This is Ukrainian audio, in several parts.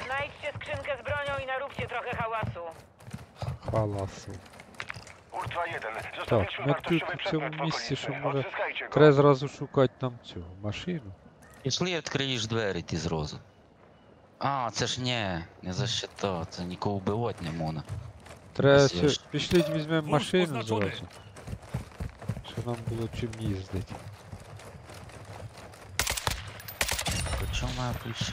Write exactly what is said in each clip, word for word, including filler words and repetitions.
Znajdźcie skrzynkę z bronią i naróbcie trochę hałasu. Hałasu. Ultra jeden. Так, Zostawiliśmy ми тут wartościowy в цьому przedmiot w місці, що okolicy. може Odzyskajcie go. треба зразу шукати нам цю машину. Пішли, відкриєш двері ти зразу. А, це ж не, не защита, це нікого вбивати не можна. Треба Ось я ще... ж. Пішліть візьмемо Пункт машину позначений. зразу. Щоб нам було чим їздити. По чому моя ключі?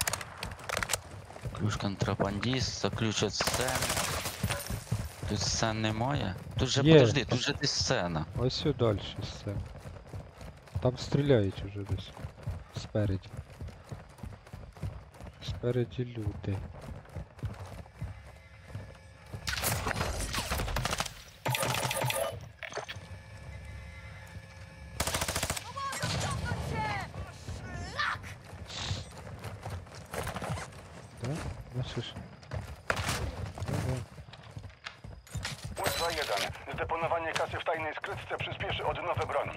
Ключ контрабандист, ключ від сцени. Тут сцен немає? Тут же, Є. подожди, тут же десь сцена. Ось сюди далі все. Там стріляють уже десь. Спереді. Спереді люди. Так, бачиш? Да-да. Ultra jeden. Zdeponowanie kasy w tajnej skrytce przyspieszy odnowę broni.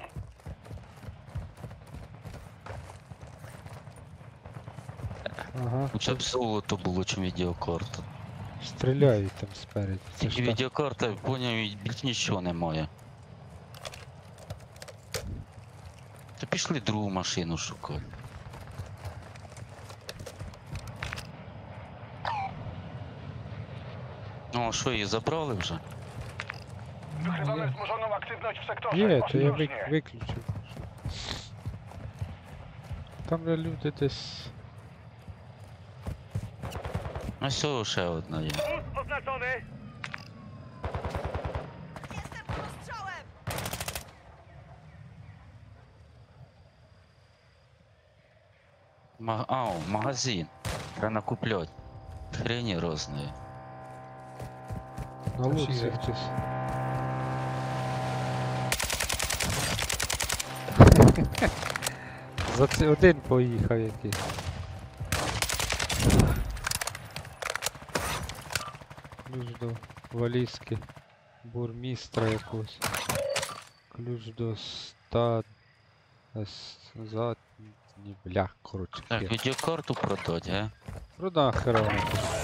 Ага. Хоча б золото було, чим відеокарта. Стріляють там спереді. Це Тільки ж там. відеокарта, поняв, і більш нічого немає. Та пішли другу машину шукати. Ну, а що, її забрали вже? Wykrywamy wzmożoną aktywność w sektorze. Є, то я Ostrożnie. вик- виключив. Там де люди десь. А все, ще одна є. Punkt oznaczony. Jestem pod ostrzałem! Ма... А, о, магазин. Треба накуплять. Хрені розної. На луці хтось. За це один поїхав якийсь. Ключ до валізки бурмістра якогось. Ключ до ста... с- за... Ні, бля, коротше. Так, хер. відеокарту продать, а? Прода херово.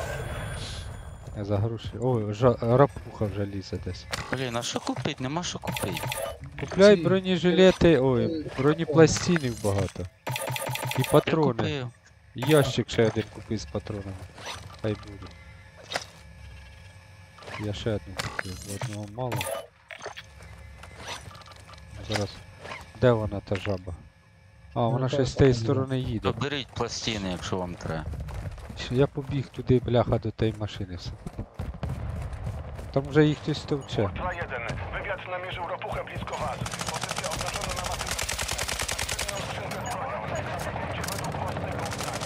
Я за гроші. Ой, жа... рапуха вже лізе десь. Блін, а що купити? Нема що купити. Купляй Ці- бронежилети, ой, бронепластинів багато. І Я патрони. купив. Ящик ще один купив з патронами. Хай буде. Я ще один купив, бо одного мало. Зараз. Де вона та жаба? А, вона ще з тієї сторони їде. То беріть пластини, якщо вам треба. Я побіг туди, бляха, до тієї машини все. Tam вже їх хтось товче. Ultra jeden. Wywiad namierzył ropuchę blisko was. Pozycja oznaczona na mapie. Aktywną skrzynkę z bronią. Zachowujcie według własnego uznania.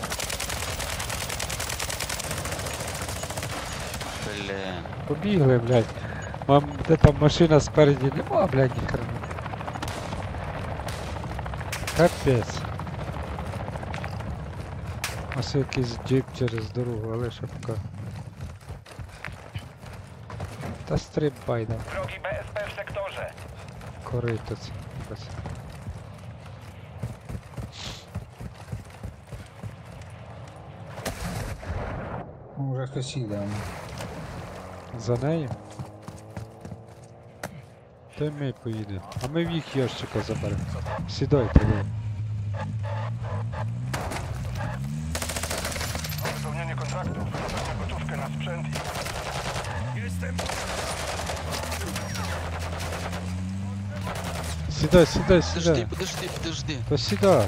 Блін. Побігли, блядь. Мам, де там машина спереді нема, блядь, ні хрена. Капець. Ось якийсь джип через дорогу, але шапка. Та стрибай там, Wrogi B S P w sektorze. корито це. якось. Може хтось їде. За нею? Та й ми поїдемо. А ми в їх ящика заберемо. Сідайте, ви. Wypełnienie kontraktu. Zabrać gotówkę na sprzęt i... Jestem. Сідай, сідай, Подожди, сідай. подожди, подожди. Та сідай.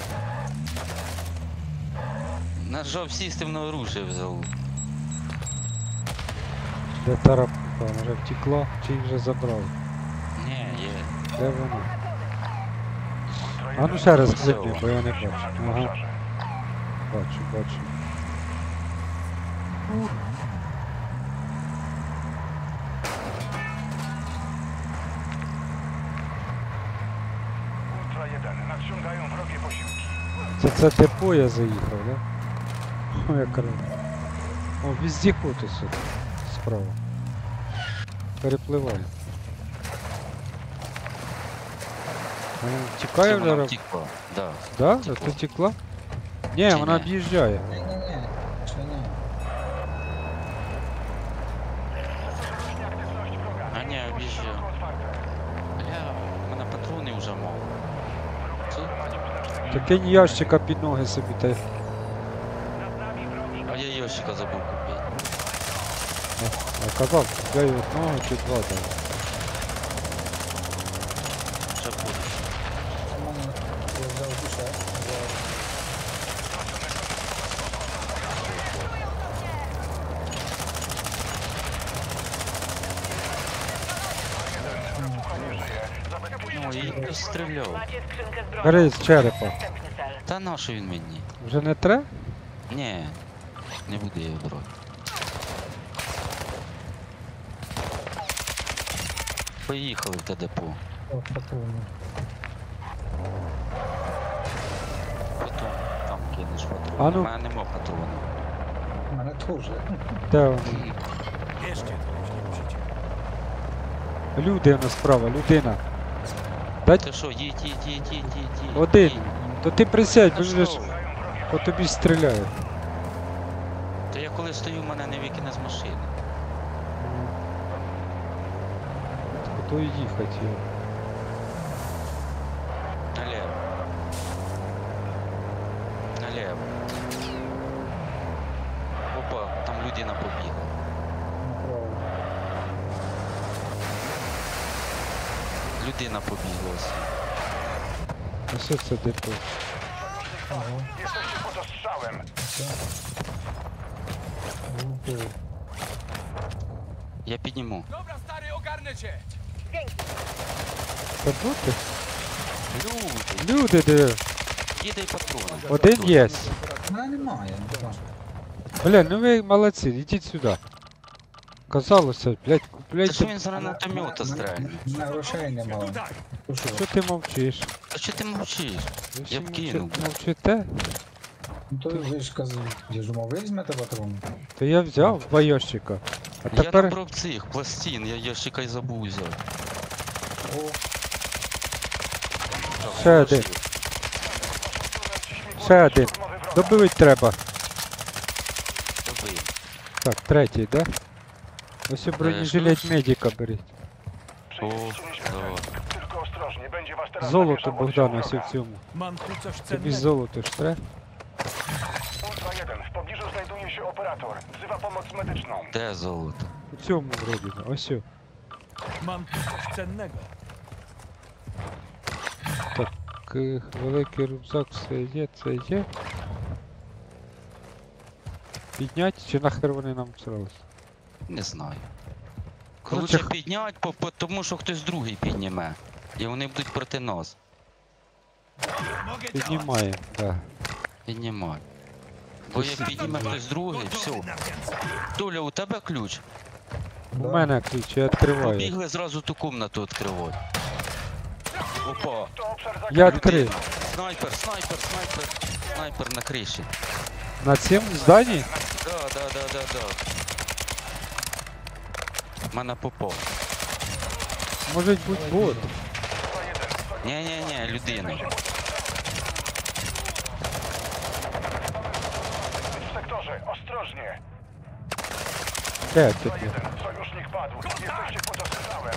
Нажав сісти на оружие взяв. Де тарапуха? Може втекла? Чи їх вже забрали? Ні, є. Де вона? Ultra А ну jeden. ще раз Все. кликни, бо я не бачу. W tym Ага, obszarze. бачу, бачу. Ultra jeden. Nadciągają wrogie posiłki. Це це депо я заїхав, да? О, як круто. О, вездеход ось тут, справа. Перепливає. Вона тікає Це вже вона раб? втекла. Да. Да? втекла. Ти текла? Ні, Чи вона ні? об'їжджає. Ні-ні-ні, ще ні. Ні, обіжджу. Бля, у мене патрони вже мало. Це? Та кинь ящика під ноги собі та. А я ящика забув купити. Я казав, купляй одного чи два дав. Ще буде. У мене я взяв душе. Ну, і постріляв. Macie skrzynkę z bronią. Бери з черепа. Następny cel. Та на що він мені? Вже не тре? Ні, не буду я брати. Поїхали в те депо. О, патрони. Потім там кинеш патрони. А ну. У мене нема патронів. У мене теж. Де вони? Bierzcie to, jeśli musicie. Людина справа, людина. Дай Ти що, їдь, їдь, їдь, їдь, їдь, їдь. один. їдь. То ти присядь, бо Та ж що? по тобі стріляють. Та я коли стою, мене не викине з машини. То і їхати його. Налево. Налево. Опа, там людина побігла. Направо. Людина побігла. ось. Ось це депо. Ага. Jesteście pod ostrzałem. Все. Лупив. Я підніму. Dobra, stary, ogarnę cię! Та бути? Люди, Люди де. їдай патрони. Один є. У мене немає. Бля, ну ви молодці, ідіть сюди. Казалося, блядь, Та що купляйте. він з гранатомета стрельне? У мене грошей немає. Tutaj! Ну що? Що ти мовчиш? Та що ти мовчиш? Ви всі Я б кинув. мовчи- мовчите? Ну то ви ж казали, я ж думав, візьмете патрони. То я взяв два ящика. А Я тепер набрав цих пластин, я ящика й забув взяти. О, ще один. Ще один. Добивить треба. Добив. Так, третій, да? Ось у бронежилет медика беріть. Przyjęliście O, nieśmiertelnych. Tylko ostrożnie, będzie was teraz Золото, namierzał Богдан, oddział ось у wroga. цьому. Mam tu coś Тобі cennego. золото ж треба? Ultra jeden, w pobliżu znajduje się operator. Wzywa pomoc medyczną. Де золото? У цьому вроді, ось. о. Mam tu coś cennego. Так, е, великий рюкзак, все є, це є. Піднять чи нахер вони нам всрались? Не знаю. Ну, Лучше це- піднять, по- по- тому що хтось другий підніме. І вони будуть проти нас. Mogę działać! Піднімаємо, так. Піднімай. Бо як підніме хтось другий, все. Gotowy na więcej! Толя, у тебе ключ? У мене ключ, я відкриваю. Побігли зразу ту комнату відкривати. Опа. To obszar Я zagrożony. відкрив. Снайпер, снайпер, снайпер. Снайпер на криші. На цьому зданні? Да, да, да, да, да. Мене попав. Може бути бот. Ні-ні-ні, людина. W sektorze, ostrożnie. Де ти? Ultra jeden, sojusznik padł. Jesteście pod ostrzałem.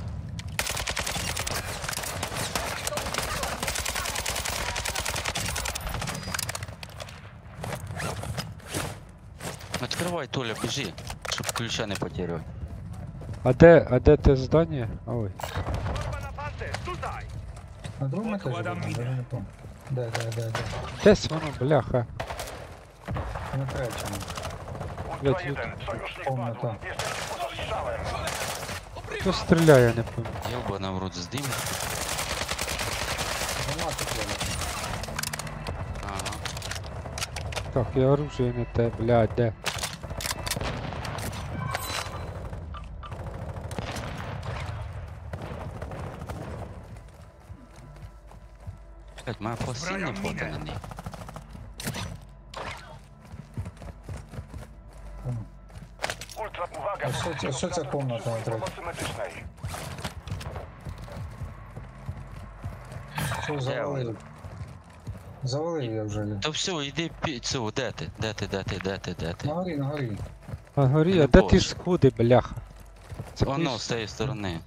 Відкривай, Толя, біжи, щоб ключа не потеряв. А де, а де те здання? Ой. Forma na pancerz! Tutaj! на другому етажі, Odkładam даже minę. не помню. Де, де, де, де. Десь воно, бляха. На третьому. Ultra Leci. jeden, sojusznik Pomna, padł. tak. Jesteście pod ostrzałem. Хто стріляє, не пам'ятаю. Йоба в рот здим. Гранати треба. Ага. Так, я оружие не те, блядь, де? Блять, моя пластин не хватає на них. Ultra, uwaga. A co- co- co za komnata na trakcie? Pomocy medycznej. Що завалив? Завалив я вже. Та все, йди пі... Цю, де ти? Де ти, де ти, де ти, де ти? На горі, на горі. А горі, Не а де ті бачу. сходи, бляха? Це Воно кудись- з цієї сторони.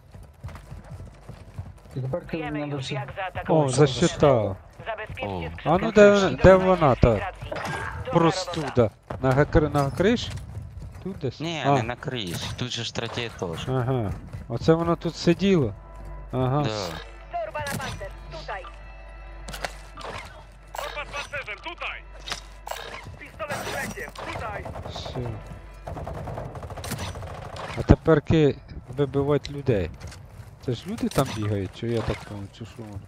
І тепер Wiemy треба już, всі. jak О, zaatakować. защита. Забезпечcie О. skrzynkę А ну z де, bronią де i вона та infiltracji. Duża простуда? На, гакр... на криш? Тут десь? Ні, а, не на криш. Тут же ж третій етаж. Ага. Оце воно тут сиділо? Ага. Да. Torba na pancerz, tutaj. Torba z pancerzem, tutaj! Pistolet z lekiem, tutaj! Все. А тепер ки вибивати людей. Це ж люди там бігають, чи я так понял, чи що воно?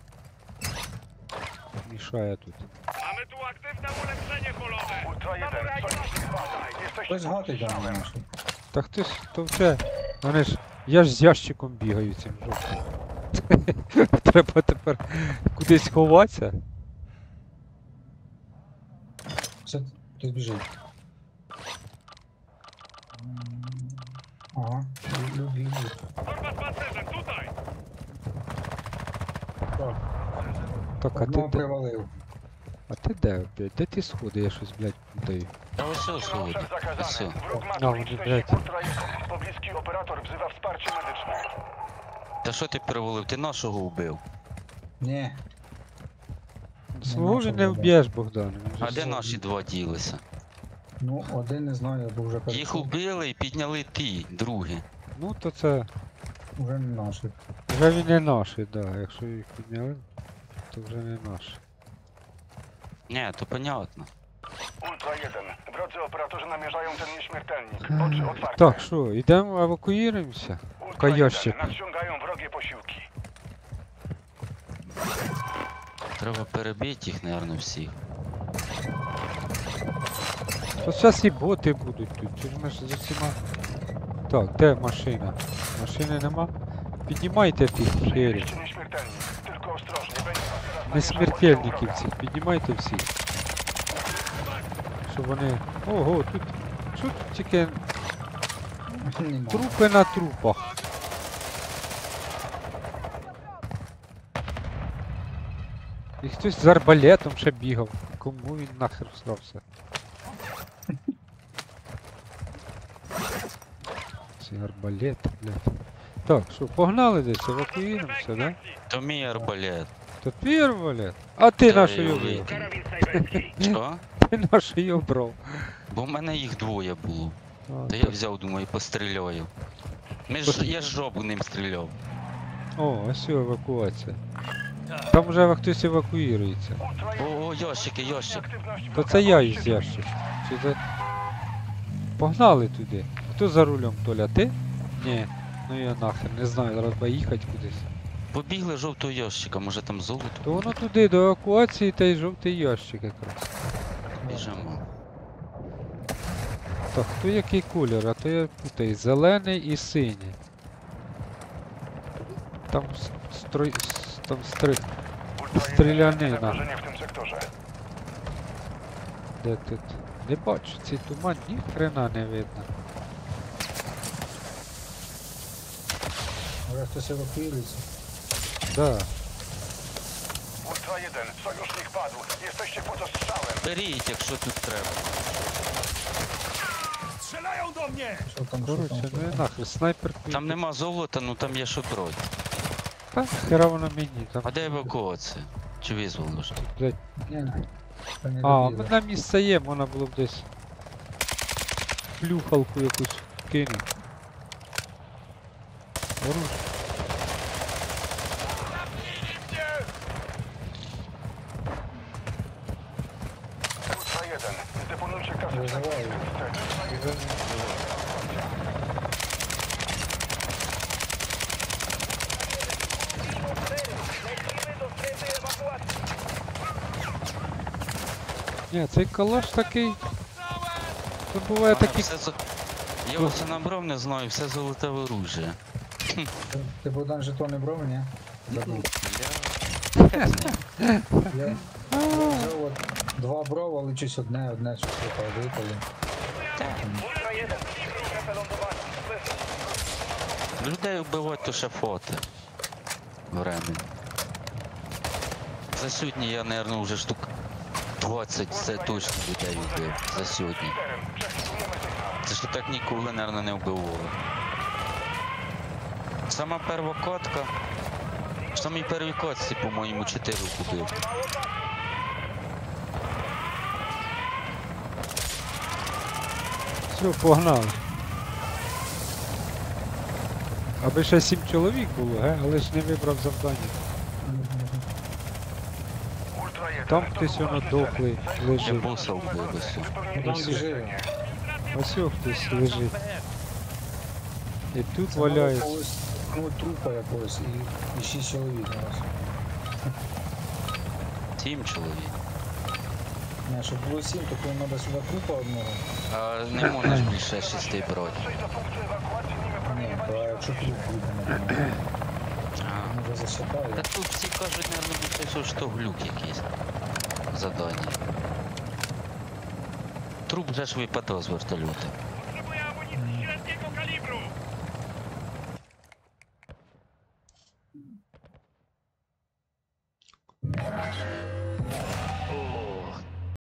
Мішає тут. Mamy tu aktywne ulepszenie polowe! Ultra jeden, sojusznik padł. Jesteście Хтось pod гатить там strzałem. наше. Та хтось товче. Вони ж. Я ж з ящиком бігаю цим жовтим. Треба тепер кудись ховатися. Це хтось біжить. М, Ага, люди йдуть. Torba z pancerzem, tutaj! Так, Так, а ти одного де? привалив. А ти де, блядь? Де ті сходи? Я щось, блядь, путаю. Та ось що сходи. Obszar zakazany. Все. Wróg ma No, tu liczne блядь. siły. Ultra jeden. Pobliski operator wzywa wsparcie medyczne. Та що ти перевалив? Ти нашого вбив. Ні, Свого нашого він не вбив. вб'єш, Богдан. він же А де свого. наші два ділися? ну один не знаю, бо вже Їх кажу, убили і підняли ті, другі. Ну то це. вже не наші. Вже він не наш, да. Якщо їх підняли, то вже не наш. Ні, то понятно. Ultra jeden. Drodzy operatorzy namierzają ten nieśmiertelnik. Oczy otwarte. Так, що, йдемо евакуюємося? Ultra Каящик. jeden. Nadciągają wrogie posiłki. Треба перебити їх, мабуть, всіх. То зараз і боти будуть тут. Чи ж ми ж з усіма. Так, де машина? Машини нема? Піднімайте тих херів. Przyjęliście nieśmiertelnik. Tylko ostrożnie. Będzie was teraz Не namierzał смертельників wroga. цих, піднімайте всіх. Щоб вони. Ого, тут. Що тут тільки Нема. трупи на трупах. І хтось з арбалетом ще бігав. Кому він нахер всрався? Ці арбалети, блядь. Так, що, погнали десь, евакуюємося, да? То мій арбалет. То твій арбалет? А ти Та наш я його його брав. Karabin sajberski. Що? Ти наш його брав. Бо в мене їх двоє було. А, Та я взяв, думаю, постріляю. Ми ж, я ж жопу ним стріляв. О, ось евакуація. Там вже хтось евакуюється. Ultra jeden. О, о, ящики, ящик. Aktywność То wroga. це я Bądźcie із czujni. ящик. Чи це... Погнали туди. Хто за рулем, Толя? Ти? Ні. Ну я нахер, не знаю, зараз би їхати кудись. Побігли жовтого ящика, може там золото? То воно туди, до евакуації, та й жовтий ящик якраз. Біжимо. Так, хто який колір? А то я путаю. Зелений і синій. Там с- строй... с- там стри... Ultra jeden. Стрілянина. Zagrożenie w tym sektorze. Де тут? Не бачу, цей туман ні хрена не видно. Вже хтось евакуюється. Да. Ultra jeden. Sojusznik padł. Jesteście pod ostrzałem. Беріть, якщо тут треба. Strzelają do mnie! Що там, що там, Коротше, що ну і там? нахер, снайперку. Там нема золота, ну там є що брати. Та хера воно мені. Там... А де евакуація? Чи визволено ж? Блядь. Ні, ні. Це не А, добігло. ми на місце є, можна було б десь плюхалку якусь кинути. Оруж. Ultra jeden. Zdeponujcie kasę. Wызываю. Ні, цей калаш такий. Це буває Ага, такі. все зо- Я оце набрав, не знаю, все золоте оружие. Ти- Ти Богдан жетони брав, ні? Забув. Бля. Я взяв от два брав, але щось одне, одне щось випало, випало. Ultra jeden. Strefę lądowania. Słyszę. Людей вбивати то ще фото. Времени. За сьогодні я, наверное, вже штук двадцять це точно людей вбив. За сьогодні. Czterem. Przechwytujemy sygnał. Це ж так ніколи, наверное, не вбивало. Сама перша котка. В самій первій котці, по-моєму, чотири купив. Все, погнали. Аби ще сім чоловік було, ге? Але ж не вибрав завдання. Ультра jeden. Там хтось воно дохлий Я лежить. боса вбив ось. Ну там біжи. Ось о, хтось лежить. І тут Це мало валяється. когось, ну, трупа якогось і, і шість чоловік у нас. Сім чоловік. Не, щоб було сім, то коли треба сюди трупа одного. А не можна ж більше шести брати. Coś do punktu ewakuacji nie Ні, wypełnimy. то а якщо труп буде, напевно, А. може Та засчитає. тут всі кажуть, мабуть, більше, що ж то глюк якийсь. Задання. Труп вже ж випадав з вертольота.